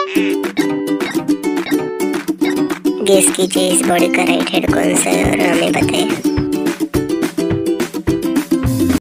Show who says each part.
Speaker 1: Guess कीजिए इस body का राइट हेड कौन सा है और हमें बताइए।